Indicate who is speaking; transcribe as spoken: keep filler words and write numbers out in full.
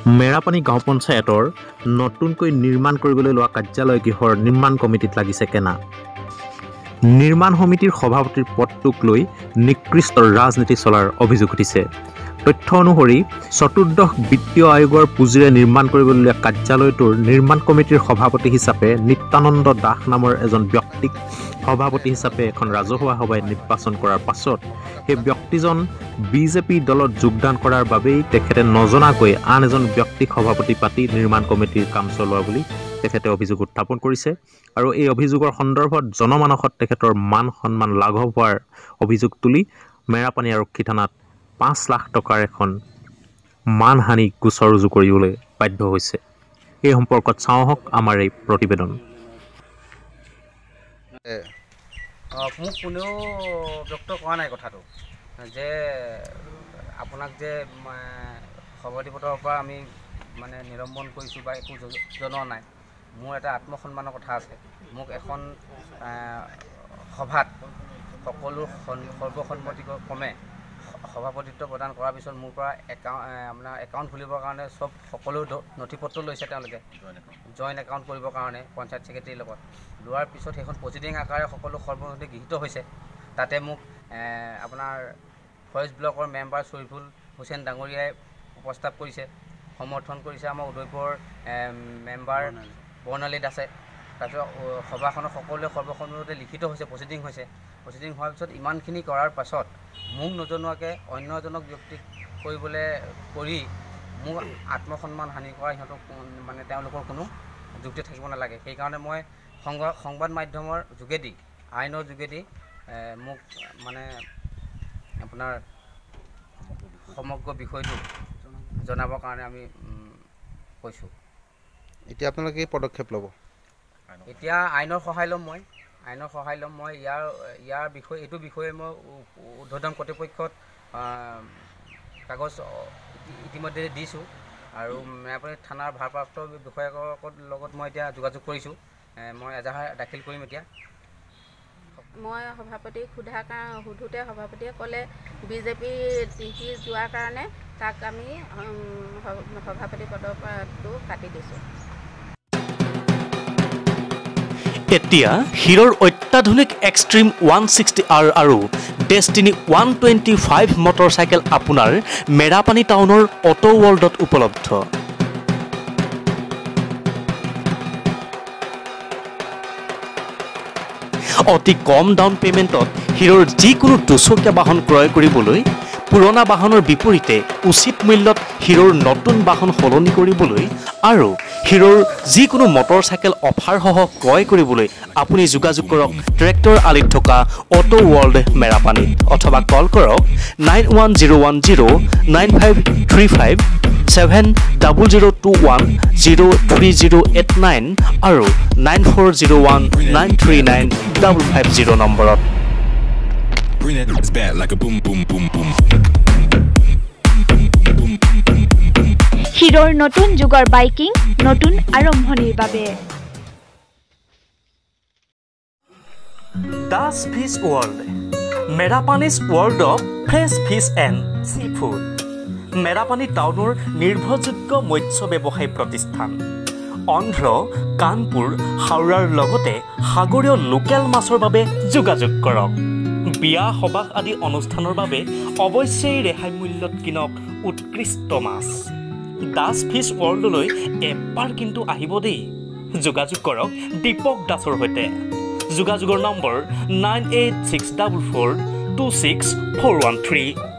Speaker 1: মেৰাপানী গাঁও পঞ্চায়তৰ নতুনকৈ নিৰ্মাণ কৰিবলৈ লোৱা কাৰ্যালয় গৃহৰ নিৰ্মাণ কমিটিত লাগিছে কেনা। নিৰ্মাণ সমিতিৰ সভাপতিৰ পদটোক লৈ নিকৃষ্ট ৰাজনীতি চলাৰ অভিযোগ উঠিছে। তথ্য অনুসৰি চতুৰ্দশ বিত্তীয় আয়োগৰ পুঁজিৰে নিৰ্মাণ কৰিবলৈ লোৱা কাৰ্যালয়টোৰ নিৰ্মাণ কমিটিৰ সভাপতি হিচাপে নিত্যানন্দ দাস নামৰ এজন ব্যক্তিক সভাপতি হিচাপে এখন ৰাজহুৱা সভাই নিৰ্বাচন কৰাৰ পাছত সেই ব্যক্তিজন বিজেপি দলত যোগদান কৰাৰ বাবেই তেখেতে নজনাকৈ আন এজন ব্যক্তিক সভাপতি পাতি নিৰ্মাণ কমিটিৰ কাম চলোৱা বুলি তেখেতে অভিযোগ উত্থাপন কৰিছে। আৰু এই অভিযোগৰ সন্দৰ্ভত জনমানসত তেখেতৰ মান সন্মান লাঘৱ হোৱাৰ অভিযোগ তুলি মেৰাপানী আৰক্ষী থানাত পাঁচ লাখ টকাৰ এখন মানহানি গোচৰ ৰুজু কৰিবলৈ বাধ্য হৈছে। এই সম্পৰ্কত চাওঁ হওক আমাৰ এই প্ৰতিবেদন।
Speaker 2: মোক কোনেও ব্যক্ত কৰা নাই কথাটো যে আপোনাক যে সভাপতি পদৰ পৰা আমি মানে নিলম্বন কৰিছোঁ বা একো জনোৱা নাই। মোৰ এটা আত্মসন্মানৰ কথা আছে। মোক এখন সভাত সকলো সৰ্বসন্মতিক্ৰমে সভাপতিত্ব প্ৰদান কৰাৰ পিছত মোৰ পৰা একাউণ্ট আপোনাৰ একাউণ্ট খুলিবৰ কাৰণে চব সকলো নথি পত্ৰ লৈছে তেওঁলোকে জইণ্ট একাউণ্ট কৰিবৰ কাৰণে পঞ্চায়ত ছেক্ৰেটাৰীৰ লগত লোৱাৰ পিছত সেইখন প্ৰচিডিং আকাৰে সকলো সৰ্বসন্মতি গৃহীত হৈছে। তাতে মোক আপোনাৰ ফৰেষ্ট ব্লকৰ মেম্বাৰ শ্বৰিফুল হুছেইন ডাঙৰীয়াই প্ৰস্তাৱ কৰিছে, সমৰ্থন কৰিছে আমাৰ উদয়পুৰৰ মেম্বাৰ বৰ্ণালী দাসে। তাৰপিছত সভাখনৰ সকলোৱে সৰ্বসন্মতিতে লিখিত হৈছে, প্ৰচিডিং হৈছে। প্ৰচিডিং হোৱাৰ পিছত ইমানখিনি কৰাৰ পাছত মোক নজনোৱাকৈ অন্য এজনক ব্যক্তিক কৰিবলৈ কৰি মোক আত্মসন্মান হানি কৰা সিহঁতক মানে তেওঁলোকৰ কোনো যুক্তি থাকিব নালাগে। সেইকাৰণে মই সংবাদ সংবাদ মাধ্যমৰ যোগেদি আইনৰ যোগেদি মোক মানে আপোনাৰ সমগ্ৰ বিষয়টো জনাবৰ কাৰণে আমি কৈছোঁ।
Speaker 3: এতিয়া আপোনালোকে কি পদক্ষেপ ল'ব?
Speaker 2: এতিয়া আইনৰ সহায় ল'ম মই আইনৰ সহায় ল'ম মই ইয়াৰ ইয়াৰ বিষয়ে এইটো বিষয়ে মই ঊৰ্ধ্বতন কৰ্তৃপক্ষত কাগজ ইতিমধ্যে দিছোঁ আৰু মেৰাপানী থানাৰ ভাৰপ্ৰাপ্ত বিষয়াকৰ লগত মই এতিয়া যোগাযোগ কৰিছোঁ। মই এজাহাৰ দাখিল কৰিম এতিয়া।
Speaker 4: মই সভাপতিক সোধা কাৰণ সোধোতে সভাপতিয়ে ক'লে বিজেপি টিভি যোৱাৰ কাৰণে তাক আমি সভাপতি পদৰ পৰাটো কাটি দিছোঁ।
Speaker 5: এতিয়া হিৰোৰ অত্যাধুনিক এক্সট্ৰিম ওৱান ছিক্সটি আৰ আৰু destiny one twenty five motorcycle আপোনাৰ মেৰাপানী টাউনৰ অটো ৱৰ্ল্ডত উপলব্ধ। অতি কম ডাউন পে'মেণ্টত হিৰোৰ যিকোনো দুচকীয়া বাহন ক্ৰয় কৰিবলৈ, পুৰণা বাহনৰ বিপৰীতে উচিত মূল্যত হিৰোৰ নতুন বাহন সলনি কৰিবলৈ আৰু হিৰোৰ যিকোনো মটৰচাইকেল অফাৰসহ ক্ৰয় কৰিবলৈ আপুনি যোগাযোগ কৰক ট্ৰেক্টৰ আলিত থকা অটো ৱৰ্ল্ড মেৰাপানীত অথবা কল কৰক nine one zero' one zero' nine five three five seven double zero' two one zero' three zero' eight nine আৰু nine four zero' one nine three nine double five zero' নম্বৰত।
Speaker 6: হিৰোৰ নতুন যুগৰ biking নতুন আৰম্ভণিৰ বাবে
Speaker 5: Das fish world, Merapani's world of fresh fish and sea food. Merapani টাউনৰ নিৰ্ভৰযোগ্য মৎস্য ব্যৱসায়ী প্ৰতিষ্ঠান। অন্ধ্ৰ, কানপুৰ, হাওৰাৰ লগতে সাগৰীয় লোকেল মাছৰ বাবে যোগাযোগ কৰক। বিয়া সবাহ আদি অনুষ্ঠানৰ বাবে অৱশ্যেই ৰেহাই মূল্যত কিনক উৎকৃষ্ট মাছ। দাস ফিছ ৱৰ্ল্ডলৈ এবাৰ কিন্তু আহিব দেই। যোগাযোগ কৰক দীপক দাসৰ সৈতে। যোগাযোগৰ number nine eight six double four two six four one three.